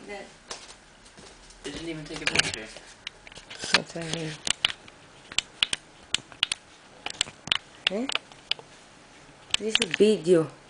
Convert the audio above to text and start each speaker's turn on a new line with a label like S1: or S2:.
S1: that. They didn't even take a picture.
S2: What's that mean? Eh? This is video.